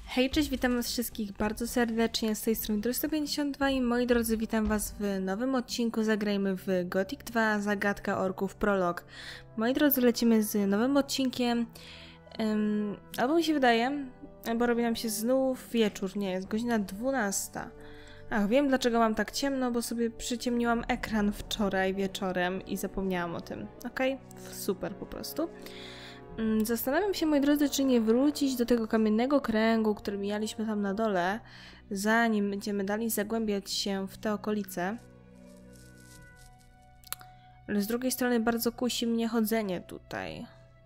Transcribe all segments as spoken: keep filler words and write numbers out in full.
Hej, cześć, witam was wszystkich bardzo serdecznie, z tej strony Drusta pięćdziesiąt dwa i moi drodzy, witam was w nowym odcinku. Zagrajmy w Gothic dwa, Zagadka Orków, prolog. Moi drodzy, lecimy z nowym odcinkiem, um, albo mi się wydaje, albo robi nam się znów wieczór, nie, jest godzina dwunasta. Ach, wiem dlaczego mam tak ciemno, bo sobie przyciemniłam ekran wczoraj wieczorem i zapomniałam o tym, okej? Okay? Super po prostu. Zastanawiam się, moi drodzy, czy nie wrócić do tego kamiennego kręgu, który mijaliśmy tam na dole, zanim będziemy dalej zagłębiać się w te okolice. Ale z drugiej strony bardzo kusi mnie chodzenie tutaj.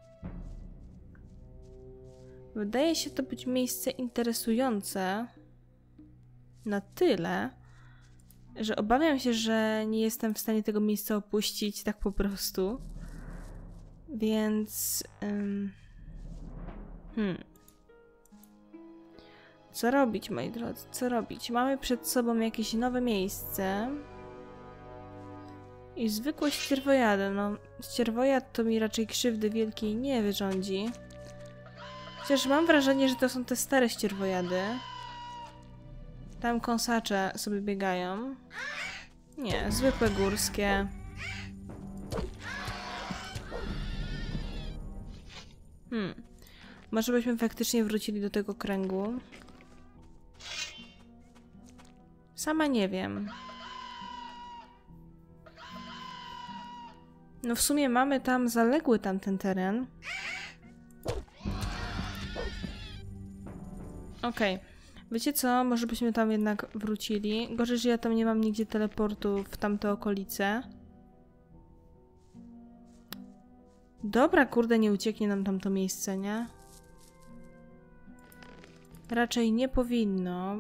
Wydaje się to być miejsce interesujące na tyle, że obawiam się, że nie jestem w stanie tego miejsca opuścić tak po prostu. Więc... Um, hmm. Co robić, moi drodzy? Co robić? Mamy przed sobą jakieś nowe miejsce. I zwykłe ścierwojady. No, ścierwojad to mi raczej krzywdy wielkiej nie wyrządzi. Chociaż mam wrażenie, że to są te stare ścierwojady. Tam kąsacze sobie biegają. Nie, zwykłe górskie. Hmm. Może byśmy faktycznie wrócili do tego kręgu? Sama nie wiem. No w sumie mamy tam zaległy tamten teren. Okej. Okay. Wiecie co? Może byśmy tam jednak wrócili. Gorzej, że ja tam nie mam nigdzie teleportu w tamte okolice. Dobra, kurde, nie ucieknie nam tamto miejsce, nie? Raczej nie powinno.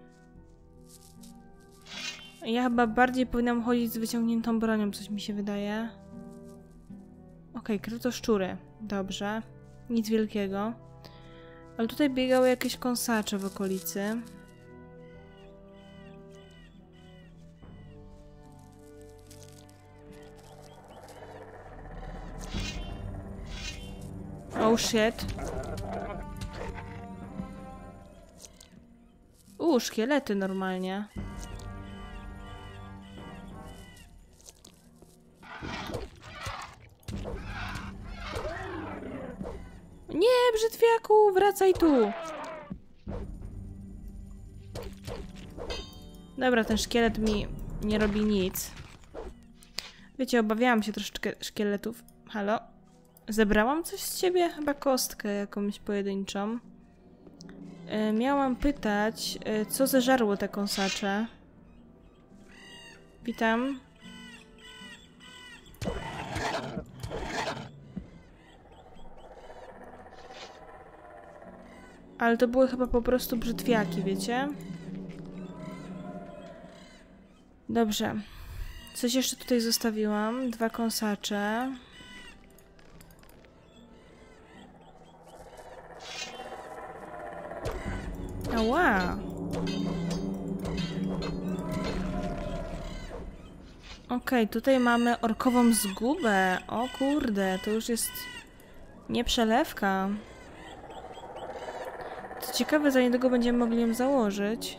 Ja chyba bardziej powinnam chodzić z wyciągniętą bronią, coś mi się wydaje. Okej, okay, krytoszczury. Dobrze. Nic wielkiego. Ale tutaj biegały jakieś kąsacze w okolicy. Oh shit. Uuu, szkielety normalnie. Nie, brzytwiaku, wracaj tu. Dobra, ten szkielet mi nie robi nic. Wiecie, obawiałam się troszeczkę szkieletów. Halo? Zebrałam coś z ciebie? Chyba kostkę jakąś pojedynczą. Yy, miałam pytać, yy, co zeżarło te kąsacze? Witam. Ale to były chyba po prostu brzytwiaki, wiecie? Dobrze. Coś jeszcze tutaj zostawiłam. Dwa kąsacze. Ała! Okej, okay, tutaj mamy orkową zgubę. O kurde, to już jest nieprzelewka. Co ciekawe, za niedługo będziemy mogli ją założyć.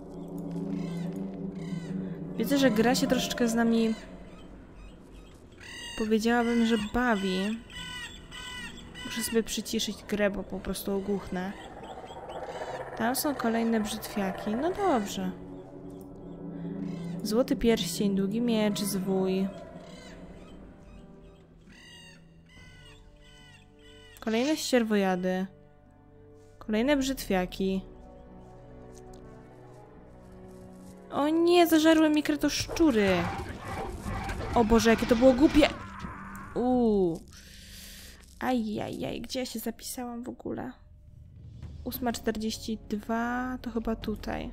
Widzę, że gra się troszeczkę z nami... Powiedziałabym, że bawi. Muszę sobie przyciszyć grę, bo po prostu ogłuchnę. Tam są kolejne brzytwiaki. No dobrze. Złoty pierścień, długi miecz, zwój. Kolejne ścierwojady. Kolejne brzytwiaki. O nie, zażarły mi krytoszczury. O Boże, jakie to było głupie. Uuu. Ajajaj, gdzie ja się zapisałam w ogóle? ósma czterdzieści dwa, to chyba tutaj.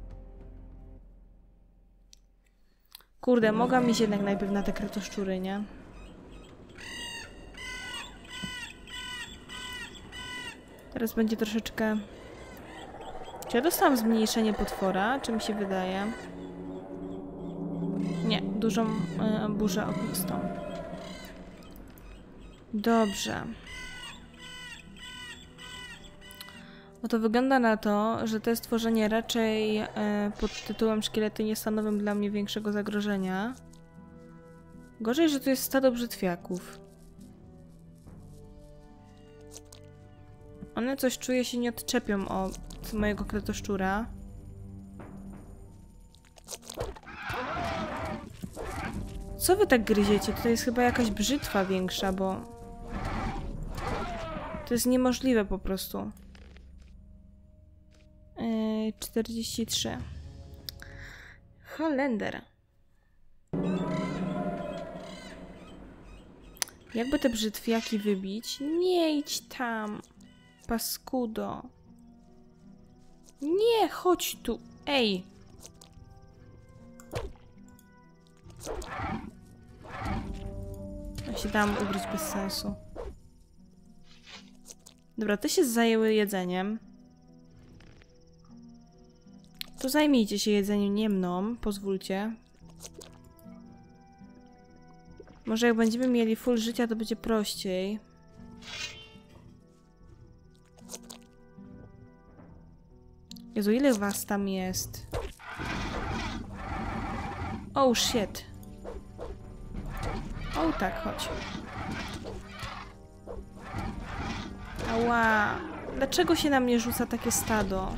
Kurde, mogłam iść jednak najpierw na te krytoszczury, nie? Teraz będzie troszeczkę... Czy ja dostałam zmniejszenie potwora? Czy mi się wydaje? Nie, dużą y, burzę ognistą. Dobrze. No to wygląda na to, że to stworzenie raczej e, pod tytułem szkielety nie stanowią dla mnie większego zagrożenia. Gorzej, że tu jest stado brzytwiaków. One coś czuję się nie odczepią od mojego kretoszczura. Co wy tak gryziecie? Tutaj jest chyba jakaś brzytwa większa, bo... To jest niemożliwe po prostu. Yy, czterdzieści trzy. Holender. Jakby te brzytwiaki wybić? Nie idź tam, paskudo. Nie, chodź tu. Ej. Ja się dałam ugryźć bez sensu. Dobra, te się zajęły jedzeniem. To zajmijcie się jedzeniem, nie mną, pozwólcie. Może jak będziemy mieli full życia, to będzie prościej. Jezu, ile was tam jest? Oh shit. O tak, chodź. Ała. Dlaczego się na mnie rzuca takie stado?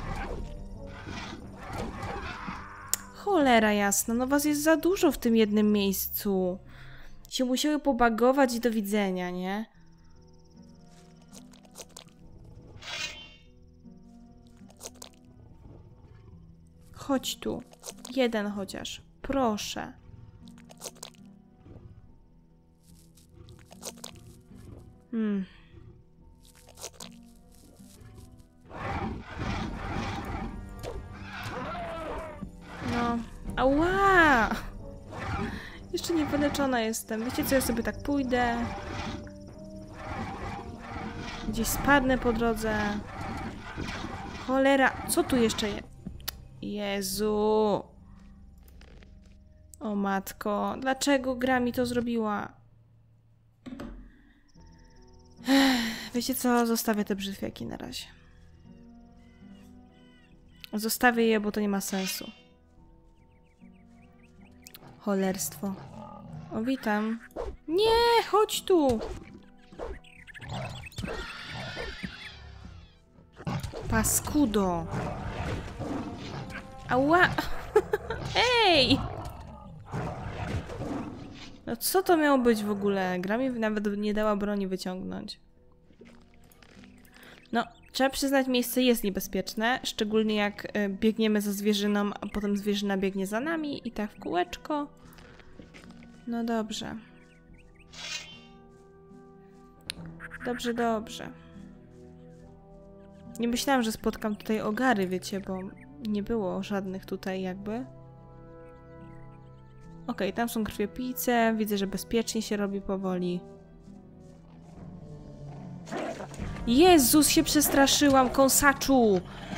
Cholera jasna, no was jest za dużo w tym jednym miejscu. Się musiały pobagować i do widzenia, nie? Chodź tu. Jeden chociaż. Proszę. Hmm. No. Ała! Jeszcze nie wyleczona jestem. Wiecie co, ja sobie tak pójdę. Gdzieś spadnę po drodze. Cholera, co tu jeszcze jest? Jezu. O matko, dlaczego gra mi to zrobiła? Wiecie co, zostawię te brzytwiaki na razie. Zostawię je, bo to nie ma sensu. Cholerstwo. O, witam. Nie, chodź tu! Paskudo! Ała! Ej! No co to miało być w ogóle? Gra mi nawet nie dała broni wyciągnąć. No, trzeba przyznać, miejsce jest niebezpieczne, szczególnie jak biegniemy za zwierzyną, a potem zwierzyna biegnie za nami i tak w kółeczko. No dobrze. Dobrze, dobrze. Nie myślałam, że spotkam tutaj ogary, wiecie, bo nie było żadnych tutaj jakby. Okej, okay, tam są krwiopijce, widzę, że bezpiecznie się robi powoli. Jezus, się przestraszyłam, kąsaczu!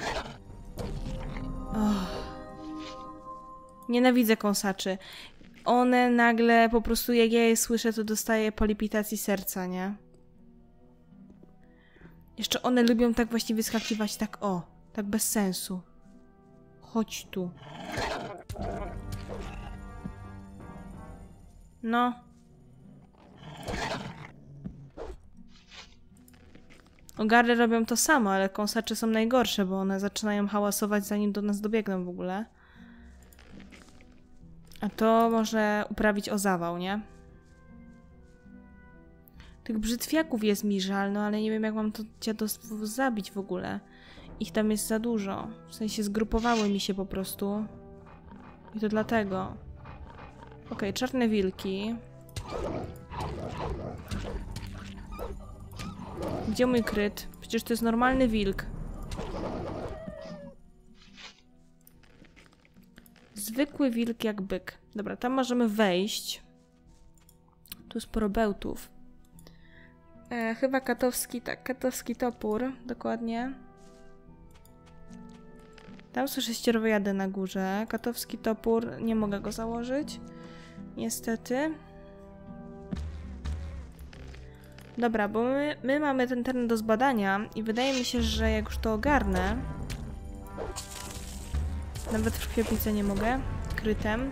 Oh. Nienawidzę kąsaczy. One nagle, po prostu jak ja je słyszę, to dostaję palpitacji serca, nie? Jeszcze one lubią tak właśnie wyskakiwać, tak o, tak bez sensu. Chodź tu. No. Ogary robią to samo, ale kąsacze są najgorsze, bo one zaczynają hałasować, zanim do nas dobiegną w ogóle. A to może uprawić o zawał, nie? Tych brzytwiaków jest mi żal, no ale nie wiem, jak mam to dziadostwo zabić w ogóle. Ich tam jest za dużo. W sensie zgrupowały mi się po prostu. I to dlatego. Okej, okay, czarne wilki. Gdzie mój kryt? Przecież to jest normalny wilk. Zwykły wilk jak byk. Dobra, tam możemy wejść. Tu sporo bełtów. E, chyba katowski, tak, katowski topór, dokładnie. Tam są sześciorojady na górze. Katowski topór, nie mogę go założyć. Niestety. Dobra, bo my, my mamy ten teren do zbadania i wydaje mi się, że jak już to ogarnę... Nawet w krwiopijce nie mogę. Krytem.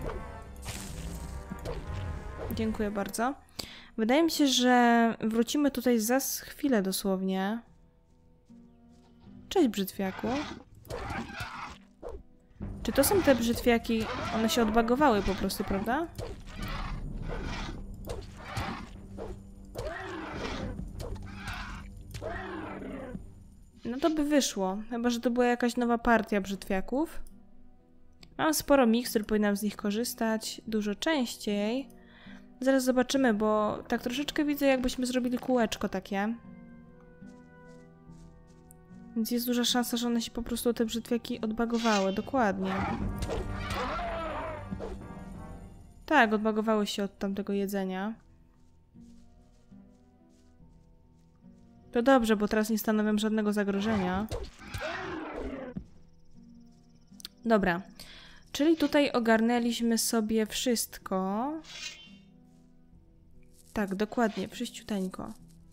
Dziękuję bardzo. Wydaje mi się, że wrócimy tutaj za chwilę dosłownie. Cześć, brzytwiaku. Czy to są te brzytwiaki? One się odbagowały po prostu, prawda? No to by wyszło. Chyba że to była jakaś nowa partia brzytwiaków. Mam sporo mikstur, powinnam z nich korzystać dużo częściej. Zaraz zobaczymy, bo tak troszeczkę widzę, jakbyśmy zrobili kółeczko takie. Więc jest duża szansa, że one się po prostu, te brzytwiaki, odbagowały. Dokładnie. Tak, odbagowały się od tamtego jedzenia. To dobrze, bo teraz nie stanowią żadnego zagrożenia. Dobra. Czyli tutaj ogarnęliśmy sobie wszystko. Tak, dokładnie, wszyściuteńko.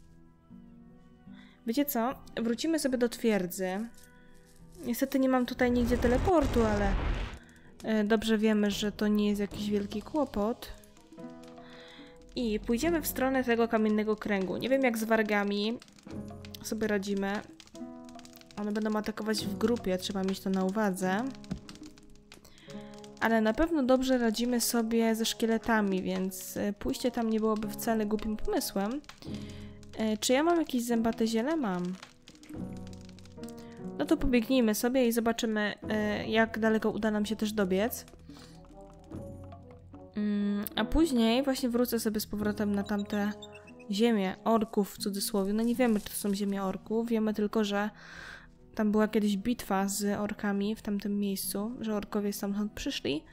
Wiecie co? Wrócimy sobie do twierdzy. Niestety nie mam tutaj nigdzie teleportu, ale dobrze wiemy, że to nie jest jakiś wielki kłopot. I pójdziemy w stronę tego kamiennego kręgu. Nie wiem jak z wargami sobie radzimy. One będą atakować w grupie, trzeba mieć to na uwadze. Ale na pewno dobrze radzimy sobie ze szkieletami, więc pójście tam nie byłoby wcale głupim pomysłem. Czy ja mam jakieś zębate ziele? Mam. No to pobiegnijmy sobie i zobaczymy, jak daleko uda nam się też dobiec. A później właśnie wrócę sobie z powrotem na tamte ziemię orków w cudzysłowie. No nie wiemy, czy to są ziemie orków. Wiemy tylko, że tam była kiedyś bitwa z orkami w tamtym miejscu, że orkowie stamtąd przyszli.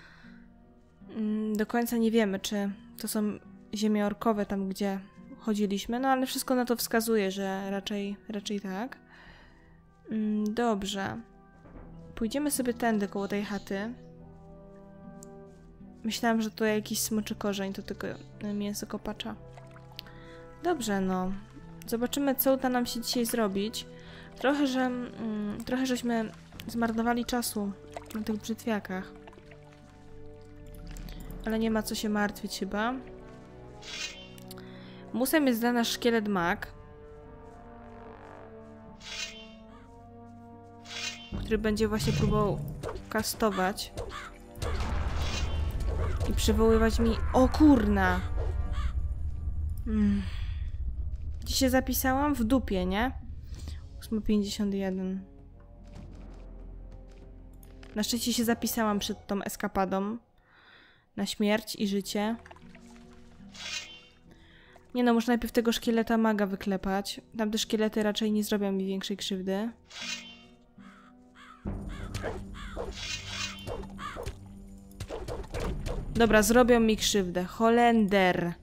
Do końca nie wiemy, czy to są ziemie orkowe tam, gdzie chodziliśmy, no ale wszystko na to wskazuje, że raczej, raczej tak. Dobrze. Pójdziemy sobie tędy koło tej chaty. Myślałam, że to jakiś smoczy korzeń, to tylko mięso kopacza. Dobrze, no. Zobaczymy, co uda nam się dzisiaj zrobić. Trochę, że... Mm, trochę żeśmy zmarnowali czasu na tych brzytwiakach. Ale nie ma co się martwić chyba. Musem jest dla nas szkielet mag, który będzie właśnie próbował kastować i przywoływać mi... O kurna! Hmm. Gdzie się zapisałam? W dupie, nie? ósma pięćdziesiąt jeden. Na szczęście się zapisałam przed tą eskapadą na śmierć i życie. Nie no, muszę najpierw tego szkieleta maga wyklepać. Tamte szkielety raczej nie zrobią mi większej krzywdy. Dobra, zrobią mi krzywdę. Holender.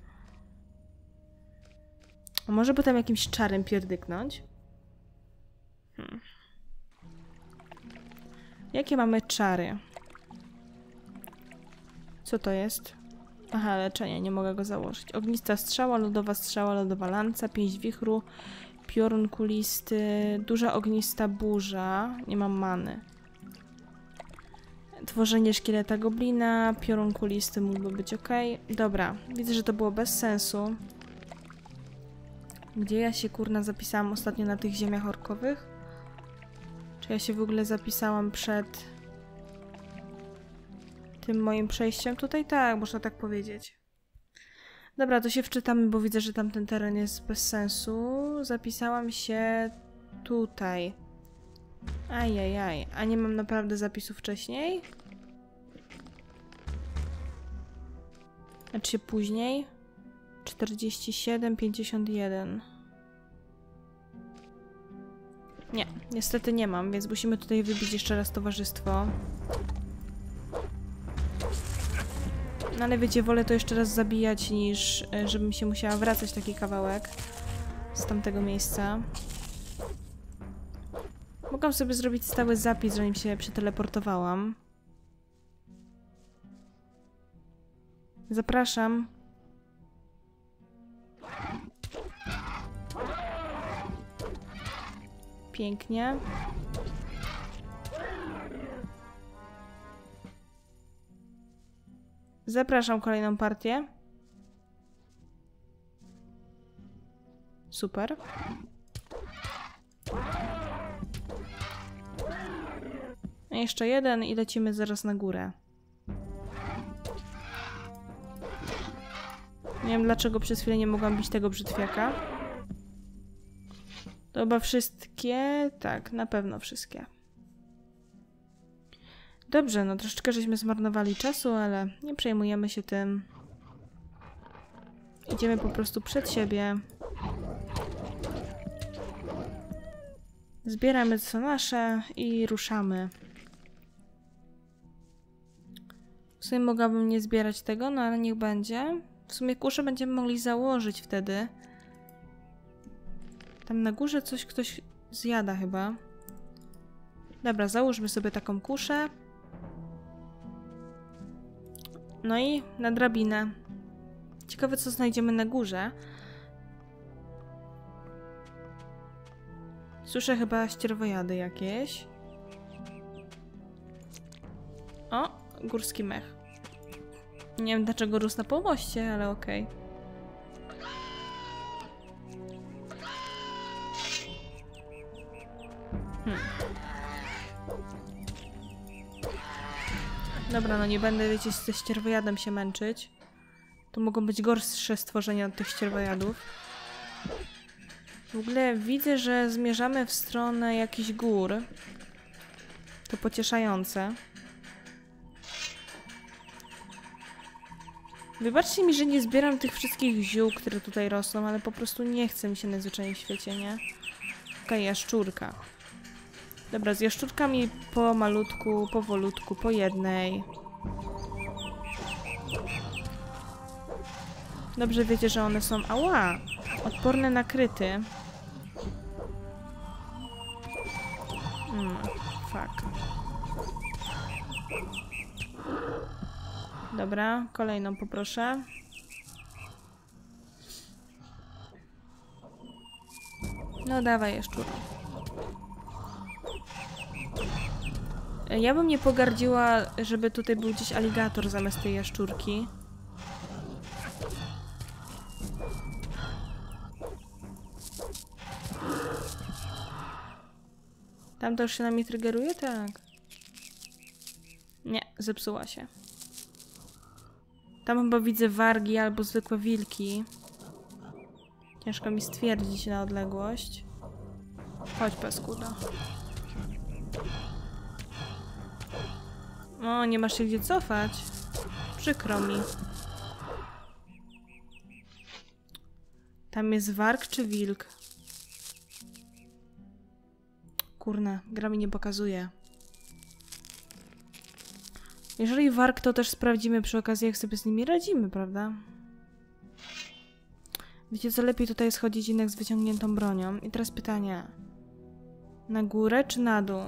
A może by tam jakimś czarem pierdyknąć? Hmm. Jakie mamy czary? Co to jest? Aha, leczenie, nie mogę go założyć. Ognista strzała, lodowa strzała, lodowa lanca, pięść wichru, piorun kulisty, duża ognista burza. Nie mam many. Tworzenie szkieleta goblina, piorun kulisty mógłby być ok. Dobra, widzę, że to było bez sensu. Gdzie ja się kurna zapisałam ostatnio na tych ziemiach orkowych? Czy ja się w ogóle zapisałam przed tym moim przejściem tutaj? Tak, można tak powiedzieć. Dobra, to się wczytamy, bo widzę, że tamten teren jest bez sensu. Zapisałam się tutaj. Ajajaj, a nie mam naprawdę zapisu wcześniej? Znaczy się później? czterdzieści siedem, pięćdziesiąt jeden. Nie, niestety nie mam, więc musimy tutaj wybić jeszcze raz towarzystwo. No ale wiecie, wolę to jeszcze raz zabijać, niż żebym się musiała wracać taki kawałek z tamtego miejsca. Mogłam sobie zrobić stały zapis, zanim się przeteleportowałam. Zapraszam. Pięknie. Zapraszam kolejną partię. Super. Jeszcze jeden i lecimy zaraz na górę. Nie wiem dlaczego przez chwilę nie mogłam bić tego brzytwiaka. To chyba wszystkie? Tak, na pewno wszystkie. Dobrze, no troszeczkę żeśmy zmarnowali czasu, ale nie przejmujemy się tym. Idziemy po prostu przed siebie. Zbieramy co nasze i ruszamy. W sumie mogłabym nie zbierać tego, no ale niech będzie. W sumie kuszę będziemy mogli założyć wtedy. Tam na górze coś ktoś zjada chyba. Dobra, załóżmy sobie taką kuszę. No i na drabinę. Ciekawe co znajdziemy na górze. Słyszę chyba ścierwojady jakieś. O, górski mech. Nie wiem dlaczego rósł na pomoście, ale okej. Okay. Hmm. Dobra, no nie będę, wiecie, ze ścierwojadem się męczyć. To mogą być gorsze stworzenia od tych ścierwojadów. W ogóle widzę, że zmierzamy w stronę jakichś gór. To pocieszające. Wybaczcie mi, że nie zbieram tych wszystkich ziół, które tutaj rosną, ale po prostu nie chce mi się najzwyczajniej w świecie, nie? Okej, okay, jaszczurka. Dobra, z jaszczurkami po malutku, powolutku, po jednej. Dobrze wiecie, że one są, ała, odporne na kryty. Hmm, fuck. Dobra, kolejną poproszę. No dawaj, jaszczur. Ja bym nie pogardziła, żeby tutaj był gdzieś aligator zamiast tej jaszczurki. Tam to już się na mnie triggeruje? Tak. Nie, zepsuła się. Tam chyba widzę wargi albo zwykłe wilki. Ciężko mi stwierdzić na odległość. Chodź, paskuda. O, nie masz się gdzie cofać. Przykro mi. Tam jest warg czy wilk? Kurna, gra mi nie pokazuje. Jeżeli warg, to też sprawdzimy przy okazji, jak sobie z nimi radzimy, prawda? Wiecie co, lepiej tutaj schodzić jednak z wyciągniętą bronią. I teraz pytanie. Na górę czy na dół?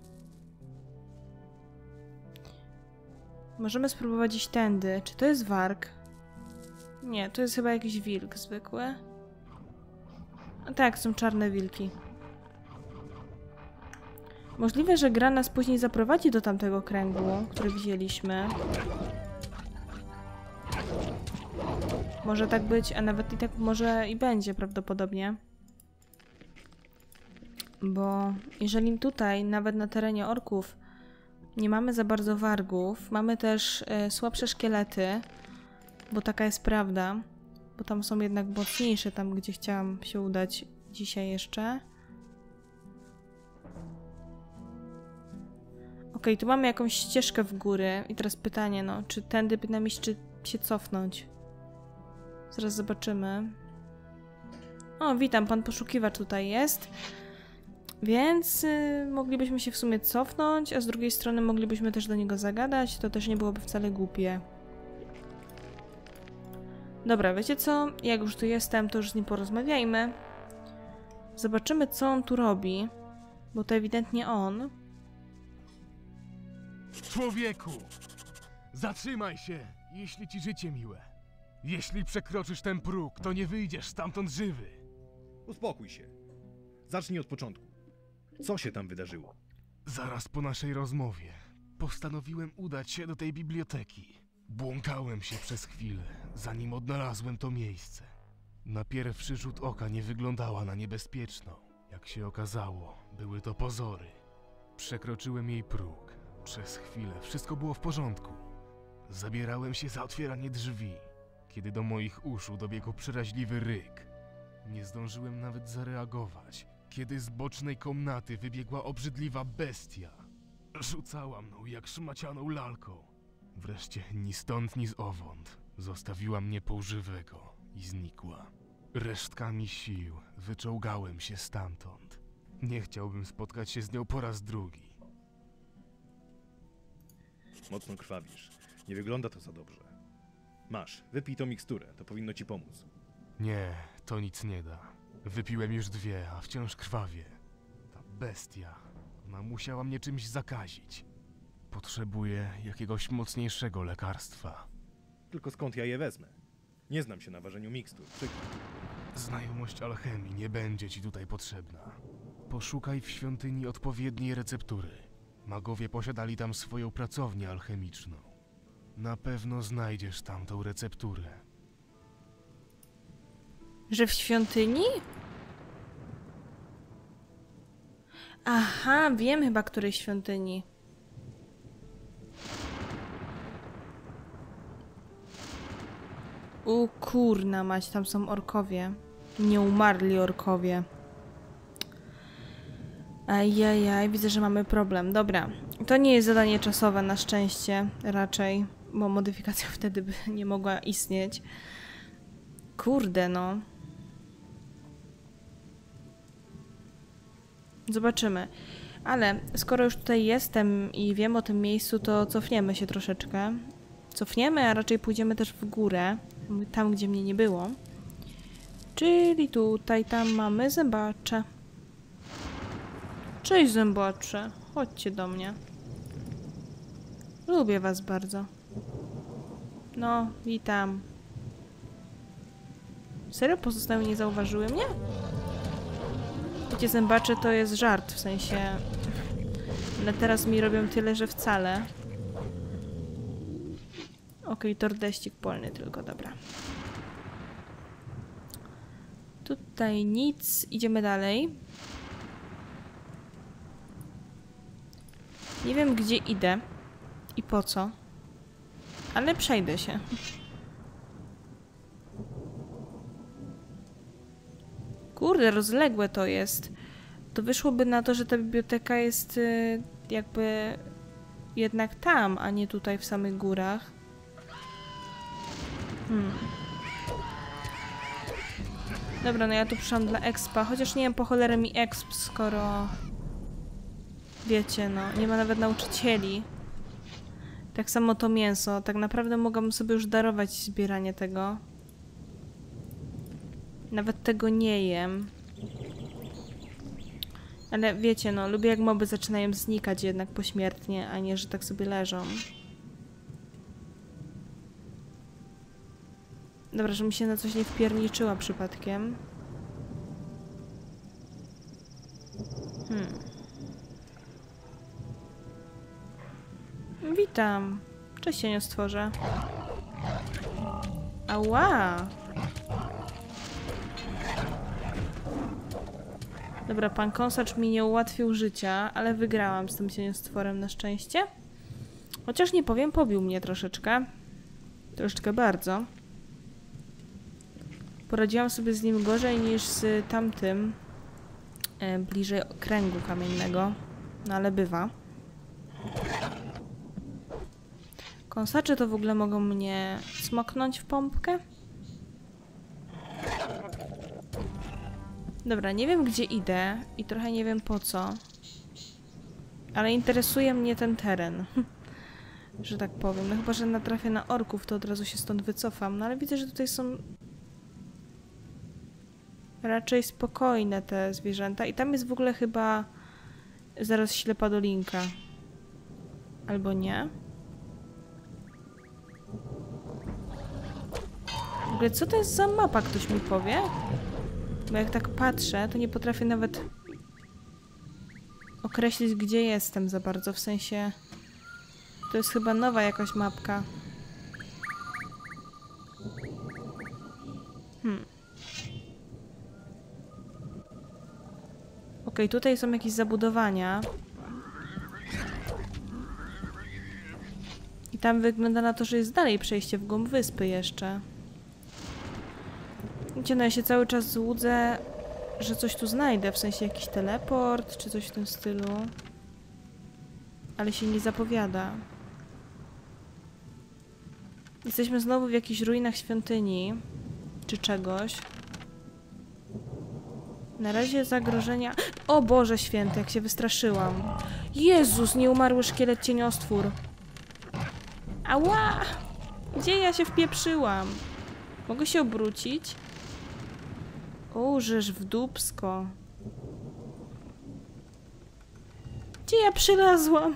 Możemy spróbować iść tędy. Czy to jest warg? Nie, to jest chyba jakiś wilk zwykły. A tak, są czarne wilki. Możliwe, że gra nas później zaprowadzi do tamtego kręgu, który widzieliśmy. Może tak być, a nawet i tak może i będzie prawdopodobnie. Bo jeżeli tutaj, nawet na terenie orków, nie mamy za bardzo wargów, mamy też y, słabsze szkielety, bo taka jest prawda, bo tam są jednak mocniejsze, tam gdzie chciałam się udać dzisiaj jeszcze. Okej, tu mamy jakąś ścieżkę w górę i teraz pytanie, no, czy tędy nam iść, czy się cofnąć? Zaraz zobaczymy. O, witam, pan poszukiwacz tutaj jest. Więc y, moglibyśmy się w sumie cofnąć, a z drugiej strony moglibyśmy też do niego zagadać, to też nie byłoby wcale głupie. Dobra, wiecie co? Jak już tu jestem, to już z nim porozmawiajmy. Zobaczymy, co on tu robi, bo to ewidentnie on. Człowieku! Zatrzymaj się, jeśli ci życie miłe. Jeśli przekroczysz ten próg, to nie wyjdziesz stamtąd żywy. Uspokój się. Zacznij od początku. Co się tam wydarzyło? Zaraz po naszej rozmowie postanowiłem udać się do tej biblioteki. Błąkałem się przez chwilę, zanim odnalazłem to miejsce. Na pierwszy rzut oka nie wyglądała na niebezpieczną. Jak się okazało, były to pozory. Przekroczyłem jej próg. Przez chwilę wszystko było w porządku. Zabierałem się za otwieranie drzwi, kiedy do moich uszu dobiegł przeraźliwy ryk. Nie zdążyłem nawet zareagować, kiedy z bocznej komnaty wybiegła obrzydliwa bestia. Rzucała mną jak szmacianą lalką. Wreszcie ni stąd, ni zowąd zostawiła mnie półżywego i znikła. Resztkami sił wyczołgałem się stamtąd. Nie chciałbym spotkać się z nią po raz drugi. Mocno krwawisz. Nie wygląda to za dobrze. Masz, wypij tą miksturę, to powinno ci pomóc. Nie, to nic nie da. Wypiłem już dwie, a wciąż krwawię. Ta bestia, ona musiała mnie czymś zakazić. Potrzebuję jakiegoś mocniejszego lekarstwa. Tylko skąd ja je wezmę? Nie znam się na ważeniu mikstur. Przykład. Znajomość alchemii nie będzie ci tutaj potrzebna. Poszukaj w świątyni odpowiedniej receptury. Magowie posiadali tam swoją pracownię alchemiczną. Na pewno znajdziesz tam tą recepturę. Że w świątyni? Aha, wiem chyba, której świątyni. U kurna mać, tam są orkowie. Nie umarli orkowie. Ajajaj, widzę, że mamy problem. Dobra, to nie jest zadanie czasowe na szczęście, raczej, bo modyfikacja wtedy by nie mogła istnieć. Kurde, no. Zobaczymy. Ale skoro już tutaj jestem i wiem o tym miejscu, to cofniemy się troszeczkę. Cofniemy, a raczej pójdziemy też w górę, tam gdzie mnie nie było. Czyli tutaj, tam mamy zębacze. Cześć zębacze, chodźcie do mnie. Lubię was bardzo. No, witam. Serio pozostałe nie zauważyły mnie? Wiecie, zębacze to jest żart, w sensie... Ale teraz mi robią tyle, że wcale. Okej, tordeścik polny tylko, dobra. Tutaj nic, idziemy dalej. Nie wiem, gdzie idę i po co, ale przejdę się. Kurde, rozległe to jest. To wyszłoby na to, że ta biblioteka jest y, jakby jednak tam, a nie tutaj w samych górach. Hmm. Dobra, no ja tu przyszłam dla expa, chociaż nie wiem po cholerę mi exp, skoro... Wiecie, no, nie ma nawet nauczycieli. Tak samo to mięso. Tak naprawdę mogłabym sobie już darować zbieranie tego. Nawet tego nie jem. Ale wiecie, no, lubię jak moby zaczynają znikać jednak pośmiertnie, a nie, że tak sobie leżą. Dobra, że mi się na coś nie wpierniczyła przypadkiem. Hmm. Witam. Cześć, cieniostworze. Ała! Dobra, pan kąsacz mi nie ułatwił życia, ale wygrałam z tym cieniostworem na szczęście. Chociaż nie powiem, pobił mnie troszeczkę. Troszeczkę bardzo. Poradziłam sobie z nim gorzej niż z tamtym. E, bliżej kręgu kamiennego. No ale bywa. Kąsacze to w ogóle mogą mnie smoknąć w pompkę? Dobra, nie wiem gdzie idę i trochę nie wiem po co. Ale interesuje mnie ten teren. Że tak powiem. No chyba, że natrafię na orków, to od razu się stąd wycofam. No ale widzę, że tutaj są raczej spokojne te zwierzęta. I tam jest w ogóle chyba zaraz ślepa dolinka. Albo nie? W ogóle co to jest za mapa, ktoś mi powie? Bo jak tak patrzę, to nie potrafię nawet określić, gdzie jestem za bardzo, w sensie... To jest chyba nowa jakaś mapka. Hmm. Okej, tutaj są jakieś zabudowania. I tam wygląda na to, że jest dalej przejście w głąb wyspy jeszcze. Wiecie, no ja się cały czas złudzę, że coś tu znajdę, w sensie jakiś teleport, czy coś w tym stylu. Ale się nie zapowiada. Jesteśmy znowu w jakichś ruinach świątyni, czy czegoś. Na razie zagrożenia... O Boże Święty, jak się wystraszyłam. Jezus, nieumarły szkielet cieniostwór. Ała! Gdzie ja się wpieprzyłam? Mogę się obrócić? O, żeż w dupsko. Gdzie ja przylazłam?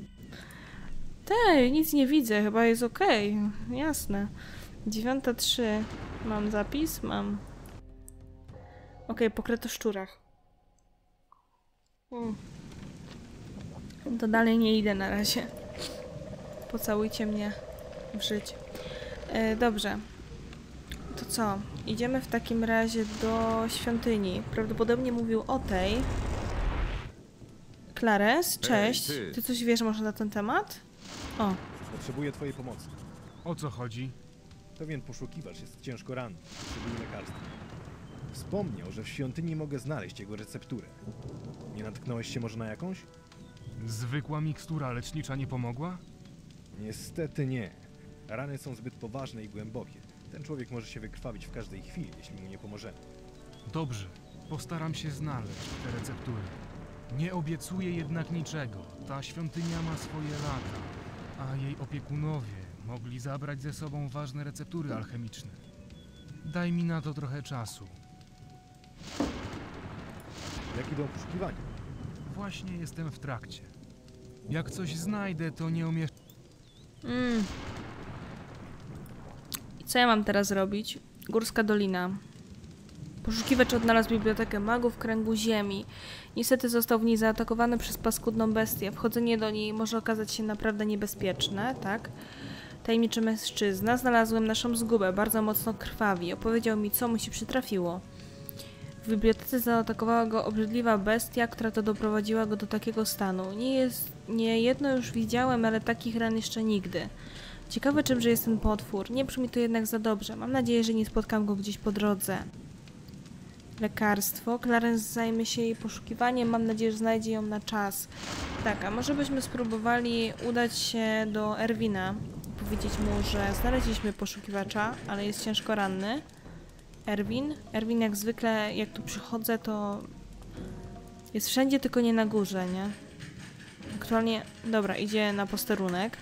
Tej, nic nie widzę, chyba jest okej. Okay. Jasne. Dziewiąta trzy. Mam zapis? Mam. Okej, okay, pokryto szczurach. Hmm. To dalej nie idę na razie. Pocałujcie mnie w życiu. E, dobrze. To co? Idziemy w takim razie do świątyni. Prawdopodobnie mówił o tej. Clarence, cześć. Ej, ty. ty coś wiesz może na ten temat? O. Potrzebuję twojej pomocy. O co chodzi? Pewien poszukiwacz jest ciężko ranny. Potrzebuje lekarstwa. Wspomniał, że w świątyni mogę znaleźć jego recepturę. Nie natknąłeś się może na jakąś? Zwykła mikstura lecznicza nie pomogła? Niestety nie. Rany są zbyt poważne i głębokie. Ten człowiek może się wykrwawić w każdej chwili, jeśli mu nie pomożemy. Dobrze, postaram się znaleźć te receptury. Nie obiecuję jednak niczego. Ta świątynia ma swoje lata, a jej opiekunowie mogli zabrać ze sobą ważne receptury alchemiczne. Daj mi na to trochę czasu. Jak idą poszukiwania? Właśnie jestem w trakcie. Jak coś znajdę, to nie umiesz... Mm. I co ja mam teraz robić? Górska Dolina. Poszukiwacz odnalazł bibliotekę magów w kręgu ziemi. Niestety został w niej zaatakowany przez paskudną bestię. Wchodzenie do niej może okazać się naprawdę niebezpieczne, tak? Tajemniczy mężczyzna. Znalazłem naszą zgubę. Bardzo mocno krwawi. Opowiedział mi, co mu się przytrafiło. W bibliotece zaatakowała go obrzydliwa bestia, która to doprowadziła go do takiego stanu. Nie jest... Nie jedno już widziałem, ale takich ran jeszcze nigdy. Ciekawe, czymże jest ten potwór. Nie brzmi to jednak za dobrze. Mam nadzieję, że nie spotkam go gdzieś po drodze. Lekarstwo. Clarence zajmie się jej poszukiwaniem. Mam nadzieję, że znajdzie ją na czas. Tak, a może byśmy spróbowali udać się do Erwina. Powiedzieć mu, że znaleźliśmy poszukiwacza, ale jest ciężko ranny. Erwin? Erwin jak zwykle, jak tu przychodzę, to jest wszędzie, tylko nie na górze, nie? Aktualnie... Dobra, idzie na posterunek.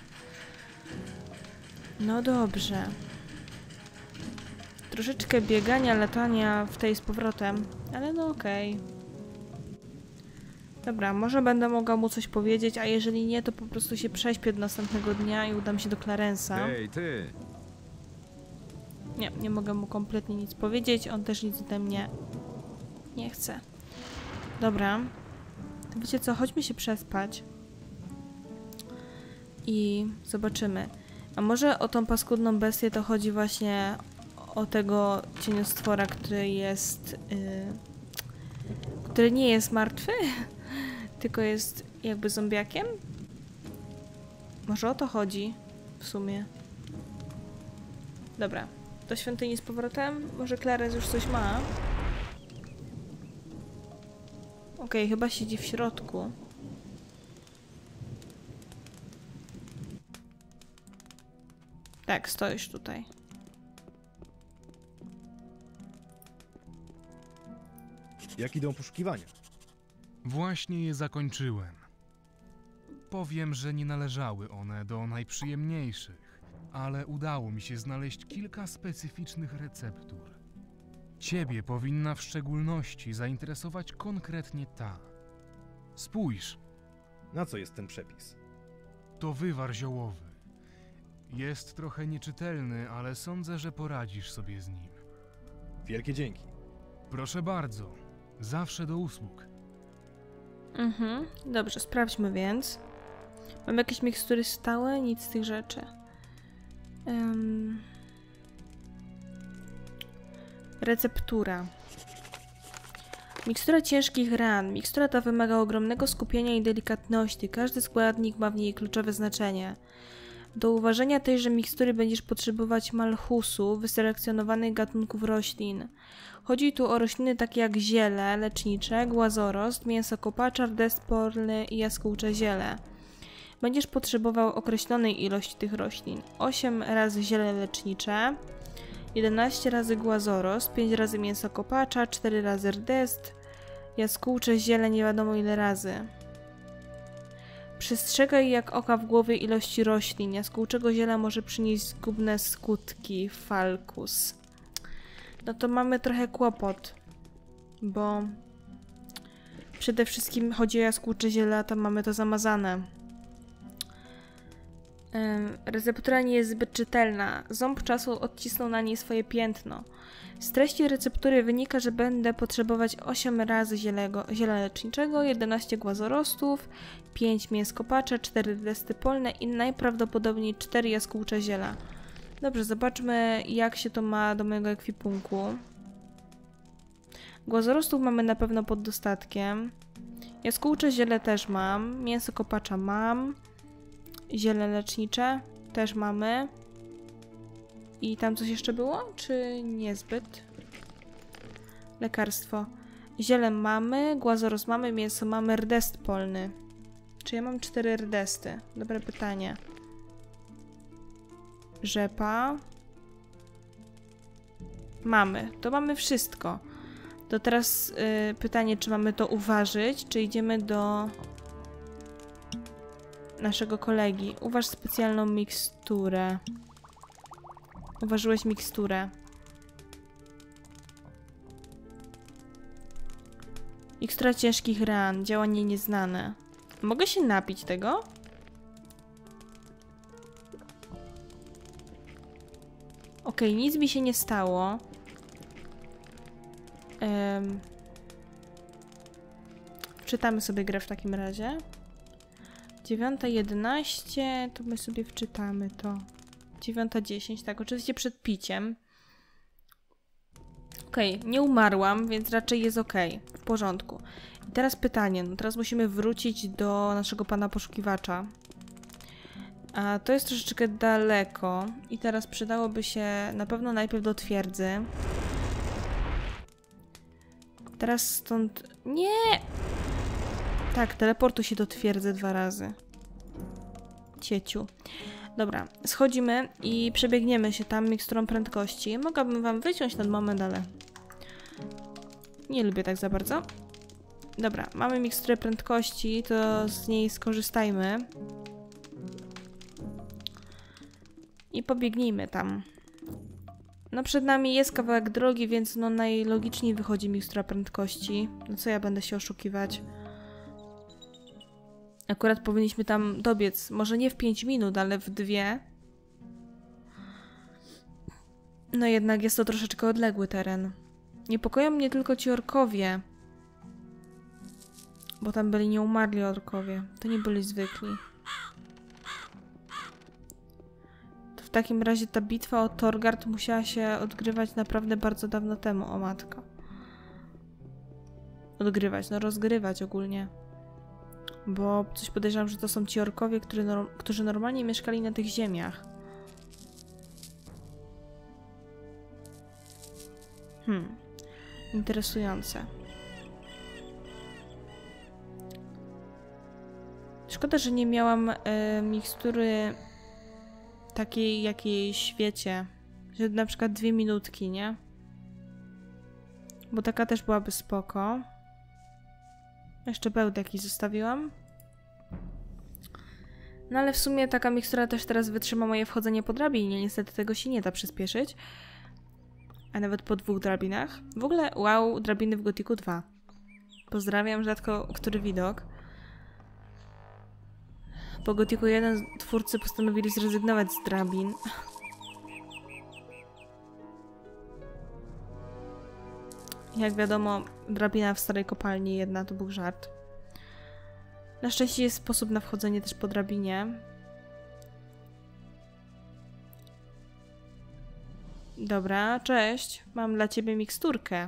No dobrze. Troszeczkę biegania, latania w tej z powrotem, ale no okej. Okay. Dobra, może będę mogła mu coś powiedzieć, a jeżeli nie, to po prostu się prześpię do następnego dnia i udam się do Clarence'a. Ej, ty! Nie, nie mogę mu kompletnie nic powiedzieć, on też nic ode mnie nie chce. Dobra. To wiecie co, chodźmy się przespać. I zobaczymy. A może o tą paskudną bestię to chodzi właśnie o tego cieniostwora, który jest... Yy, który nie jest martwy, tylko jest jakby zombiakiem? Może o to chodzi w sumie. Dobra. Do świątyni z powrotem? Może Clarence już coś ma? Okej, okay, chyba siedzi w środku. Tak, stoisz tutaj. Jak idą poszukiwania? Właśnie je zakończyłem. Powiem, że nie należały one do najprzyjemniejszych, ale udało mi się znaleźć kilka specyficznych receptur. Ciebie powinna w szczególności zainteresować konkretnie ta. Spójrz. Na co jest ten przepis? To wywar ziołowy. Jest trochę nieczytelny, ale sądzę, że poradzisz sobie z nim. Wielkie dzięki. Proszę bardzo. Zawsze do usług. Mhm, dobrze, sprawdźmy więc. Mam jakieś mikstury stałe? Nic z tych rzeczy. Um... Receptura. Mikstura ciężkich ran. Mikstura ta wymaga ogromnego skupienia i delikatności. Każdy składnik ma w niej kluczowe znaczenie. Do uważenia tejże mikstury będziesz potrzebować malchusu, wyselekcjonowanych gatunków roślin. Chodzi tu o rośliny takie jak ziele lecznicze, głazorost, mięso kopacza, rdest polny i jaskółcze ziele. Będziesz potrzebował określonej ilości tych roślin. osiem razy ziele lecznicze, jedenaście razy głazorost, pięć razy mięso kopacza, cztery razy rdest, jaskółcze ziele nie wiadomo ile razy. Przestrzegaj jak oka w głowie ilości roślin. Jaskółczego ziela może przynieść zgubne skutki. Falkus. No to mamy trochę kłopot, bo przede wszystkim chodzi o jaskółcze ziele, a tam mamy to zamazane. Receptura nie jest zbyt czytelna. Ząb czasu odcisnął na niej swoje piętno. Z treści receptury wynika, że będę potrzebować osiem razy zielego, ziela leczniczego, jedenaście głazorostów, pięć mięs kopacza, cztery desty polne i najprawdopodobniej cztery jaskółcze ziela. Dobrze, zobaczmy jak się to ma do mojego ekwipunku. Głazorostów mamy na pewno pod dostatkiem. Jaskółcze ziele też mam, mięso kopacza mam. Ziele lecznicze też mamy. I tam coś jeszcze było? Czy niezbyt? Lekarstwo. Ziele mamy, głazorost mamy, mięso mamy, rdest polny. Czy ja mam cztery rdesty? Dobre pytanie. Rzepa. Mamy. To mamy wszystko. To teraz yy, pytanie, czy mamy to uważać, czy idziemy do naszego kolegi. Uważ specjalną miksturę. Uważyłeś miksturę. Mikstura ciężkich ran. Działanie nieznane. Mogę się napić tego? Okej, okay, nic mi się nie stało. Um, wczytamy sobie grę w takim razie. dziewiąta jedenaście, to my sobie wczytamy to. dziewiąta dziesięć, tak, oczywiście przed piciem. Okej, okay, nie umarłam, więc raczej jest okej, okay, w porządku. I teraz pytanie, no teraz musimy wrócić do naszego pana poszukiwacza. A to jest troszeczkę daleko i teraz przydałoby się na pewno najpierw do twierdzy. Teraz stąd... Nie! Tak, teleportuj się do twierdzy dwa razy. Cieciu. Dobra, schodzimy i przebiegniemy się tam miksturą prędkości. Mogłabym wam wyciąć ten moment, ale... nie lubię tak za bardzo. Dobra, mamy miksturę prędkości, to z niej skorzystajmy. I pobiegnijmy tam. No przed nami jest kawałek drogi, więc no najlogiczniej wychodzi mikstura prędkości. No co ja będę się oszukiwać? Akurat powinniśmy tam dobiec, może nie w pięć minut, ale w dwie. No jednak jest to troszeczkę odległy teren. Niepokoją mnie tylko ci orkowie. Bo tam byli nieumarli orkowie. To nie byli zwykli. To w takim razie ta bitwa o Torgard musiała się odgrywać naprawdę bardzo dawno temu, o matko. Odgrywać, no rozgrywać ogólnie. Bo coś podejrzewam, że to są ci orkowie, którzy, norm którzy normalnie mieszkali na tych ziemiach. Hmm. Interesujące. Szkoda, że nie miałam e, mikstury takiej, jakiej świecie. Że na przykład dwie minutki, nie? Bo taka też byłaby spoko. Jeszcze bełt jakiś zostawiłam. No ale w sumie taka mikstura też teraz wytrzyma moje wchodzenie po drabinie. Niestety tego się nie da przyspieszyć. A nawet po dwóch drabinach. W ogóle wow, drabiny w Gothicu dwa. Pozdrawiam, rzadko który widok. Po Gothicu jeden twórcy postanowili zrezygnować z drabin. Jak wiadomo, drabina w starej kopalni jedna to był żart. Na szczęście jest sposób na wchodzenie też po drabinie. Dobra, cześć. Mam dla ciebie miksturkę.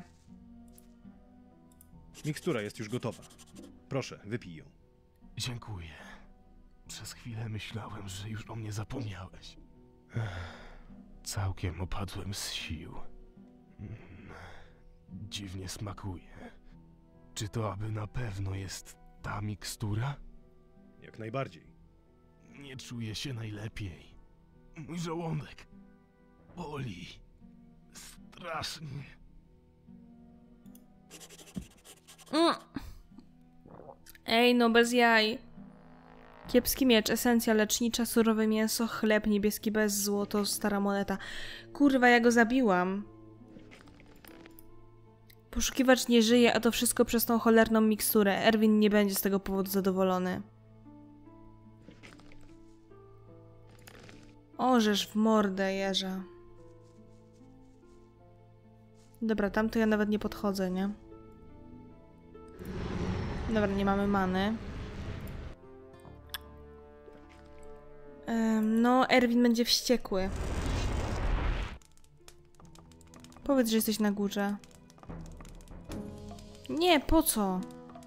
Mikstura jest już gotowa. Proszę, wypij ją. Dziękuję. Przez chwilę myślałem, że już o mnie zapomniałeś. Całkiem opadłem z sił. Mm, Dziwnie smakuje. Czy to aby na pewno jest ta mikstura? Jak najbardziej. Nie czuję się najlepiej. Mój żołądek boli. Strasznie. Mm. Ej, no bez jaj. Kiepski miecz, esencja lecznicza, surowe mięso, chleb niebieski bez złoto, stara moneta. Kurwa, ja go zabiłam. Poszukiwacz nie żyje, a to wszystko przez tą cholerną miksturę. Erwin nie będzie z tego powodu zadowolony. Orzesz w mordę, jeża. Dobra, tam to ja nawet nie podchodzę, nie? Dobra, nie mamy many. Um, no, Erwin będzie wściekły. Powiedz, że jesteś na górze. Nie, po co?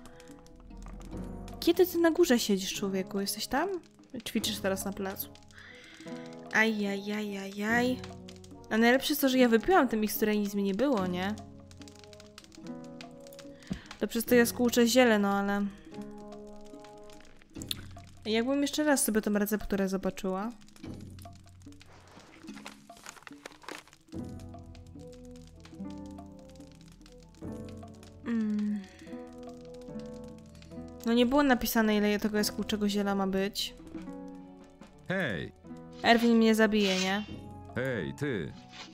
Kiedy ty na górze siedzisz, człowieku? Jesteś tam? Ćwiczysz teraz na placu. Ajajajajaj. A najlepsze jest to, że ja wypiłam tę miksturę i nic mi nie było, nie? To przez to ja skłuczę ziele, no ale... Jakbym jeszcze raz sobie tę recepturę zobaczyła. Mm. No nie było napisane, ile tego jaskółczego ziela ma być. Hej, Erwin mnie zabije, nie? hej, ty.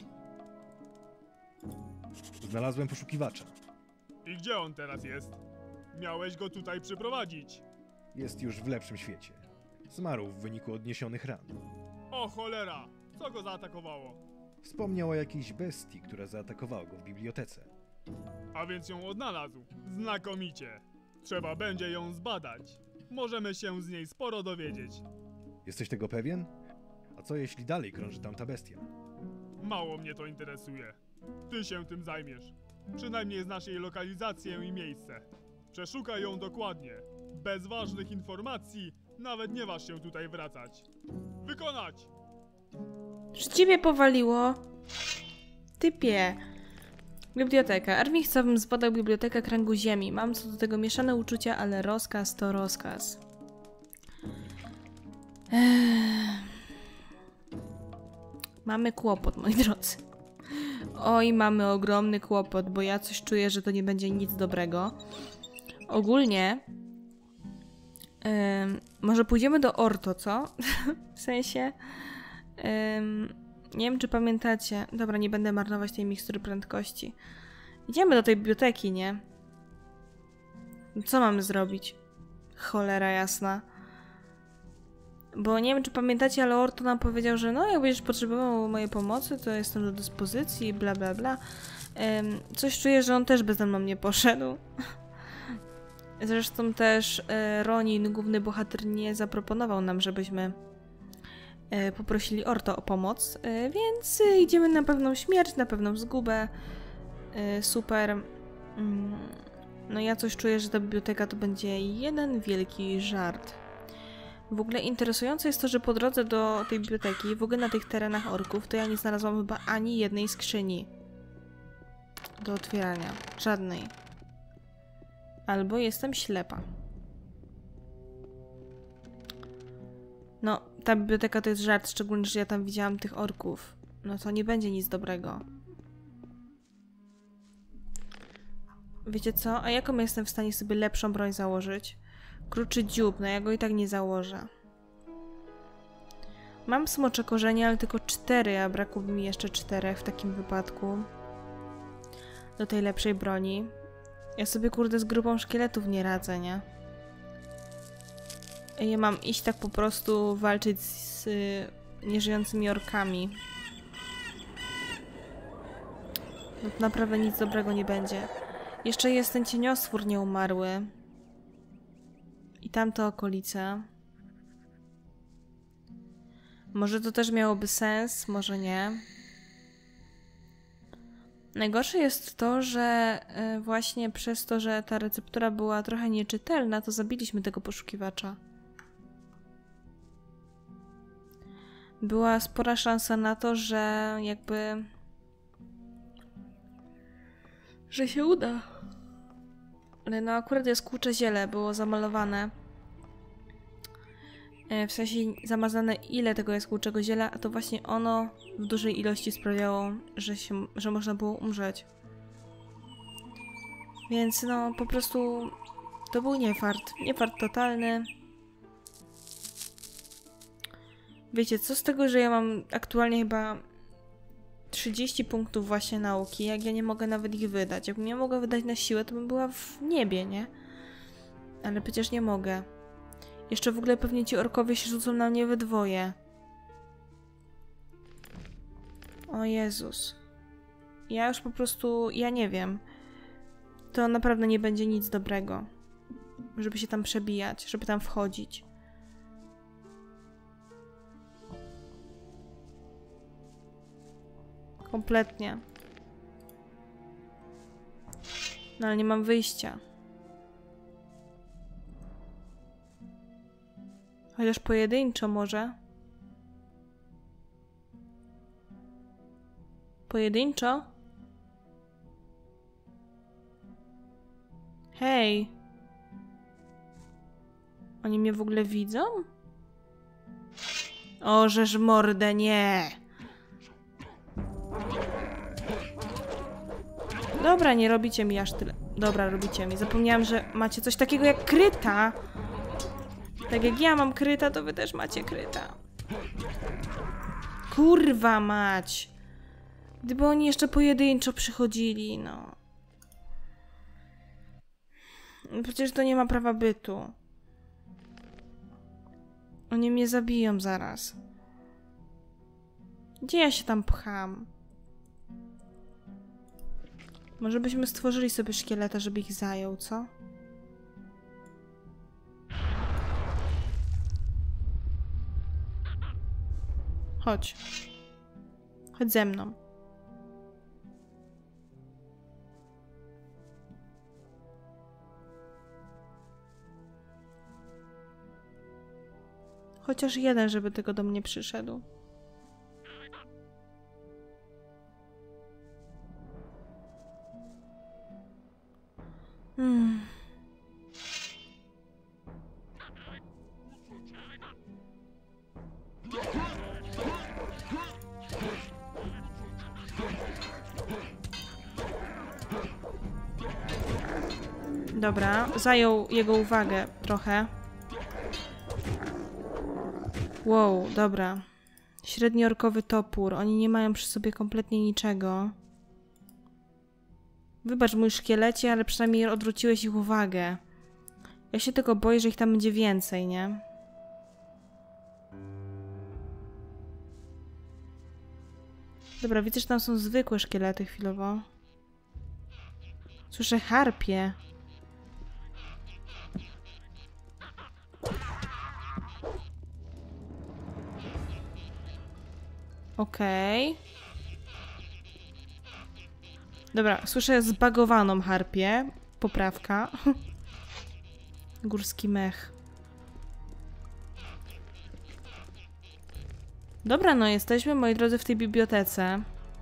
Znalazłem poszukiwacza. I gdzie on teraz jest? Miałeś go tutaj przyprowadzić. Jest już w lepszym świecie. Zmarł w wyniku odniesionych ran. O cholera! Co go zaatakowało? Wspomniał o jakiejś bestii, która zaatakowała go w bibliotece. A więc ją odnalazł. Znakomicie. Trzeba będzie ją zbadać. Możemy się z niej sporo dowiedzieć. Jesteś tego pewien? A co jeśli dalej krąży tam ta bestia? Mało mnie to interesuje. Ty się tym zajmiesz. Przynajmniej znasz jej lokalizację i miejsce. Przeszukaj ją dokładnie. Bez ważnych informacji nawet nie waż się tutaj wracać. Wykonać! Czy ciebie powaliło? Typie. Biblioteka. Erwin chce, abym zbadał bibliotekę kręgu ziemi. Mam co do tego mieszane uczucia, ale rozkaz to rozkaz. Eee... Mamy kłopot, moi drodzy. Oj, mamy ogromny kłopot, bo ja coś czuję, że to nie będzie nic dobrego. Ogólnie... Ym, może pójdziemy do Orto, co? W sensie... Ym, nie wiem, czy pamiętacie... Dobra, nie będę marnować tej mikstury prędkości. Idziemy do tej biblioteki, nie? Co mamy zrobić? Cholera jasna. Bo nie wiem, czy pamiętacie, ale Orto nam powiedział, że no, jak będziesz potrzebował mojej pomocy, to jestem do dyspozycji, bla bla bla. Ym, coś czuję, że on też by ze mną nie poszedł. Zresztą też e, Ronin, główny bohater, nie zaproponował nam, żebyśmy e, poprosili Orto o pomoc, e, więc e, idziemy na pewną śmierć, na pewną zgubę. E, super. Mm, no ja coś czuję, że ta biblioteka to będzie jeden wielki żart. W ogóle interesujące jest to, że po drodze do tej biblioteki, w ogóle na tych terenach orków, to ja nie znalazłam chyba ani jednej skrzyni do otwierania. Żadnej. Albo jestem ślepa. No, ta biblioteka to jest żart, szczególnie, że ja tam widziałam tych orków. No to nie będzie nic dobrego. Wiecie co? A jaką jestem w stanie sobie lepszą broń założyć? Kruczy dziób, no ja go i tak nie założę. Mam smocze korzenie, ale tylko cztery, a brakłoby mi jeszcze czterech w takim wypadku. Do tej lepszej broni. Ja sobie, kurde, z grupą szkieletów nie radzę, nie? Ja mam iść tak po prostu walczyć z y, nieżyjącymi orkami. No to naprawdę nic dobrego nie będzie. Jeszcze jest ten cieniostwór nieumarły. I tamte okolice. Może to też miałoby sens, może nie. Najgorsze jest to, że właśnie przez to, że ta receptura była trochę nieczytelna, to zabiliśmy tego poszukiwacza. Była spora szansa na to, że jakby... że się uda. Ale no akurat jaskółcze ziele było zamalowane. W sensie zamazane ile tego jaskółczego ziela, a to właśnie ono w dużej ilości sprawiało, że, się, że można było umrzeć. Więc no po prostu to był niefart. Niefart totalny. Wiecie, co z tego, że ja mam aktualnie chyba trzydzieści punktów właśnie nauki, jak ja nie mogę nawet ich wydać. Jakbym ja mogła wydać na siłę, to bym była w niebie, nie? Ale przecież nie mogę. Jeszcze w ogóle pewnie ci orkowie się rzucą na mnie we dwoje. O Jezus. Ja już po prostu... ja nie wiem. To naprawdę nie będzie nic dobrego. Żeby się tam przebijać, żeby tam wchodzić. Kompletnie. No ale nie mam wyjścia. Chociaż pojedynczo może. Pojedynczo? Hej. Oni mnie w ogóle widzą? O, żeż mordę, nie. Dobra, nie robicie mi aż tyle. Dobra, robicie mi. Zapomniałam, że macie coś takiego jak kryta. Tak jak ja mam kryta, to wy też macie kryta. Kurwa mać. Gdyby oni jeszcze pojedynczo przychodzili, no. Przecież to nie ma prawa bytu. Oni mnie zabiją zaraz. Gdzie ja się tam pcham? Może byśmy stworzyli sobie szkieleta, żeby ich zajął, co? Chodź. Chodź ze mną. Chociaż jeden, żeby tylko do mnie przyszedł. Hmm. Dobra, zajął jego uwagę trochę. Wow, dobra. Średniorkowy topór. Oni nie mają przy sobie kompletnie niczego. Wybacz, mój szkielecie, ale przynajmniej odwróciłeś ich uwagę. Ja się tylko boję, że ich tam będzie więcej, nie? Dobra, widzę, że tam są zwykłe szkielety chwilowo. Słyszę harpie. Okej. Okay. Dobra, słyszę zbagowaną harpię. Poprawka. Górski mech. Dobra, no jesteśmy, moi drodzy, w tej bibliotece.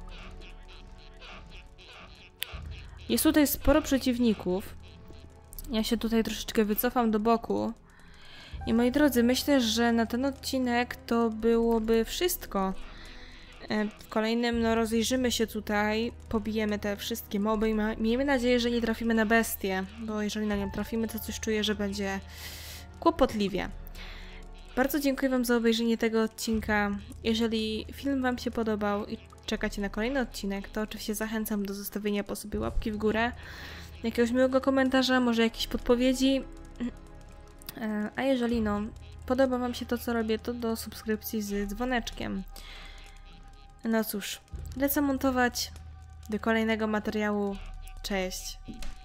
Jest tutaj sporo przeciwników. Ja się tutaj troszeczkę wycofam do boku. I moi drodzy, myślę, że na ten odcinek to byłoby wszystko. W kolejnym no, rozejrzymy się tutaj, pobijemy te wszystkie moby i ma, miejmy nadzieję, że nie trafimy na bestię, bo jeżeli na nią trafimy, to coś czuję, że będzie kłopotliwie. Bardzo dziękuję wam za obejrzenie tego odcinka. Jeżeli film wam się podobał i czekacie na kolejny odcinek, to oczywiście zachęcam do zostawienia po sobie łapki w górę, jakiegoś miłego komentarza, może jakieś podpowiedzi. A jeżeli no, podoba wam się to, co robię, to do subskrypcji z dzwoneczkiem. No cóż, lecę montować do kolejnego materiału. Cześć!